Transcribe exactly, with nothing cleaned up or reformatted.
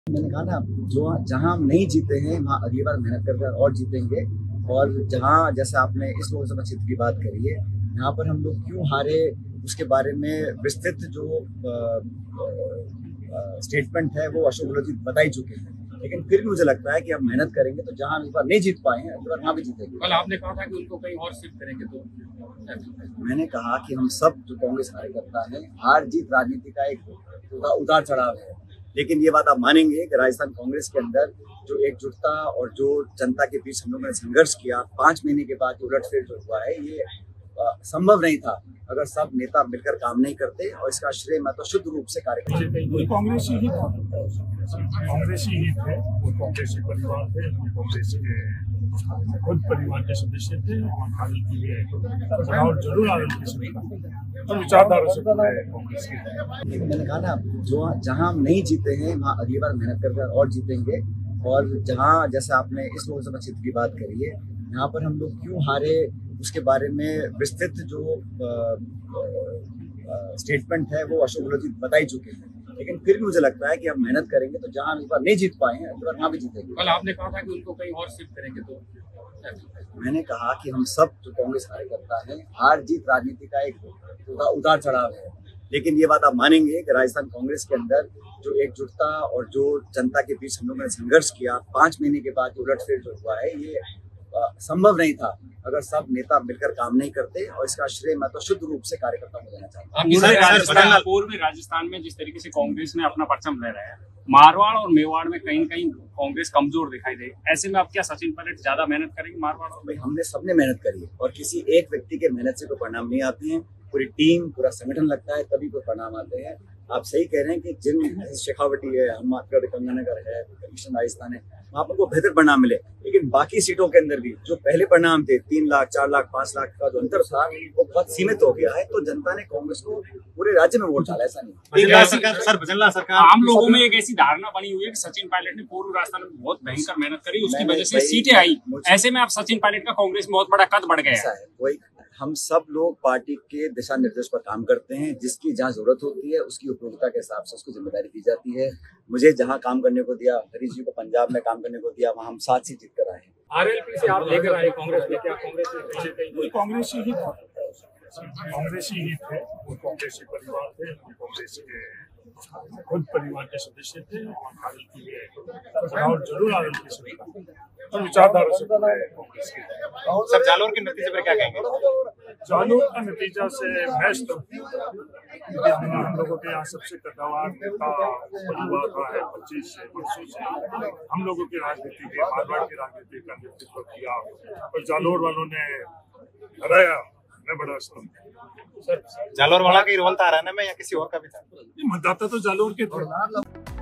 मैंने कहा ना, जो जहां हम नहीं जीते हैं वहां अगली बार मेहनत कर और जीतेंगे। और जहां जैसे आपने इस लोकसभा क्षेत्र की बात करी है, यहाँ पर हम लोग क्यों हारे उसके बारे में विस्तृत जो स्टेटमेंट है वो अशोक गहलोत जी बता ही चुके हैं। लेकिन फिर भी मुझे लगता है कि हम मेहनत करेंगे तो जहां हम इस बार नहीं जीत पाए हैं अगली बार वहां भी जीतेंगे। कल आपने कहा था कि उनको कहीं और शिफ्ट करेंगे, तो मैंने कहा कि हम सब जो कांग्रेस कार्यकर्ता है, हार जीत राजनीति का एक उतार चढ़ाव है, लेकिन ये बात आप मानेंगे कि राजस्थान कांग्रेस के अंदर जो एकजुटता और जो जनता के बीच हम लोगों ने संघर्ष किया, पांच महीने के बाद उलटफेर जो हुआ है, ये संभव नहीं था अगर सब नेता मिलकर काम नहीं करते। और इसका श्रेय मैं तो शुद्ध रूप से कार्यकर्ता कांग्रेसी ही था, कांग्रेसी ही थे, वो कांग्रेसी परिवार थे, कांग्रेस के खुद परिवार के सदस्य थे और भारत के लिए चुनाव जरूर आयोजित और विचारधारा से कांग्रेस की। मैंने कहा ना, जो जहां हम नहीं जीते हैं वहां अगली बार मेहनत कर और जीतेंगे। और जहां जैसे आपने इस लोकसभा क्षेत्र की बात करी है, यहाँ पर हम लोग क्यों हारे उसके बारे में विस्तृत जो स्टेटमेंट है वो अशोक गहलोत जी बता ही चुके हैं। लेकिन फिर भी मुझे लगता है कि हम मेहनत करेंगे तो जहां हम इस बार नहीं जीत पाए हैं अगली बार वहां भी जीतेंगे। कल आपने कहा था कि उनको कहीं और शिफ्ट करेंगे, तो मैंने कहा कि हम सब जो कांग्रेस कार्यकर्ता है, हार जीत राजनीति का एक उतार चढ़ाव है, लेकिन ये बात आप मानेंगे कि राजस्थान कांग्रेस के अंदर जो एकजुटता और जो जनता के बीच हम लोगों ने संघर्ष किया, पांच महीने के बाद उलटफेर जो हुआ है, ये संभव नहीं था अगर सब नेता मिलकर काम नहीं करते। और इसका श्रेय मैं तो शुद्ध रूप से कार्यकर्ता को देना चाहता हूँ। पूर्व में राजस्थान में जिस तरीके से कांग्रेस ने अपना परचम लहराया है, मारवाड़ और मेवाड़ में कहीं कहीं कांग्रेस कमजोर दिखाई दे, ऐसे में आप क्या सचिन पायलट ज्यादा मेहनत करेंगे मारवाड़? भाई, हमने सबने मेहनत करी है और किसी एक व्यक्ति के मेहनत से कोई परिणाम नहीं आते हैं, पूरी टीम पूरा संगठन लगता है तभी कोई परिणाम आते हैं। आप सही कह रहे हैं कि जिन शेखावटी है, हनुमानगढ़, गंगानगर है, ईस्टर्न राजस्थान है, वहां पर को बेहतर परिणाम मिले, लेकिन बाकी सीटों के अंदर भी जो पहले परिणाम थे, तीन लाख चार लाख पांच लाख का जो अंतर था वो बहुत सीमित हो गया है। तो जनता ने कांग्रेस को पूरे राज्य में वोट डाला, ऐसा नहीं। सर बजला सरकार आम लोगों में एक ऐसी धारणा बनी हुई है कि सचिन पायलट ने पूर्व राजस्थान में बहुत भयंकर मेहनत करी, उसकी वजह से सीटें आई। ऐसे में आप सचिन पायलट का कांग्रेस में बहुत बड़ा कद बढ़ गया है। कोई हम सब लोग पार्टी के दिशा निर्देश पर काम करते हैं, जिसकी जहाँ जरूरत होती है उसकी उपयोगिता के हिसाब से उसको जिम्मेदारी दी जाती है। मुझे जहाँ काम करने को दिया, हरीश जी को पंजाब में काम करने को दिया, वहाँ हम सात सीट जीत कर आए हैं। आरएलपी से आप लेकर आए कांग्रेस में, क्या कांग्रेस में कहीं कहीं कांग्रेसी ही था, कांग्रेसी ही थे, वो कांग्रेसी परिवार थे, कांग्रेस के खुद परिवार के सदस्य थे और भारत के लिए चुनाव जरूर आयोजित और विचारधारा से कांग्रेस की। सर जालोर के नतीजे पर क्या कहेंगे? जालोर का नतीजा से बेस्ट हम, हम लोगों के यहाँ सबसे कद्दावर नेता हुआ रहा है पच्चीस वर्षों से। हम लोगों की राजनीति के, मारवाड़ की राजनीति का नेतृत्व किया और जालोर वालों ने हराया। मैं बड़ा स्तंभ। जालोर वाला का ही रोल था हराने में या किसी और का भी था? मतदाता तो जालोर के थे।